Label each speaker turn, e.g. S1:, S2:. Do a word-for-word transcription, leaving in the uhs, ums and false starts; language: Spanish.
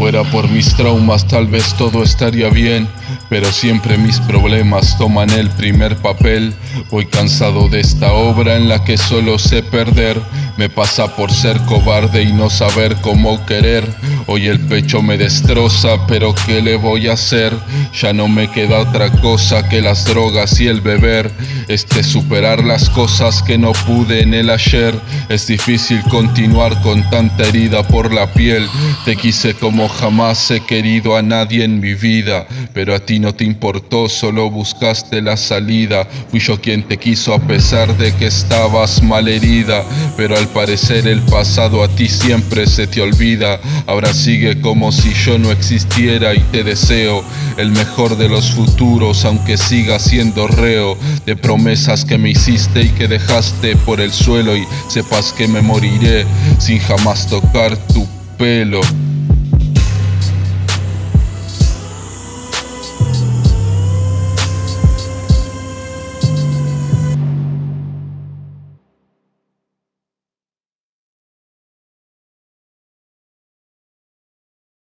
S1: fuera por mis traumas tal vez todo estaría bien, pero siempre mis problemas toman el primer papel. Voy cansado de esta obra en la que solo sé perder. Me pasa por ser cobarde y no saber cómo querer. Hoy el pecho me destroza, pero ¿qué le voy a hacer? Ya no me queda otra cosa que las drogas y el beber. Este superar las cosas que no pude en el ayer. Es difícil continuar con tanta herida por la piel. Te quise como jamás he querido a nadie en mi vida, pero a ti no te importó, solo buscaste la salida. Fui yo quien te quiso a pesar de que estabas malherida, pero al parecer el pasado a ti siempre se te olvida. Ahora sigue como si yo no existiera y te deseo el mejor de los futuros, aunque siga siendo reo de promesas que me hiciste y que dejaste por el suelo, y sepas que me moriré sin jamás tocar tu pelo.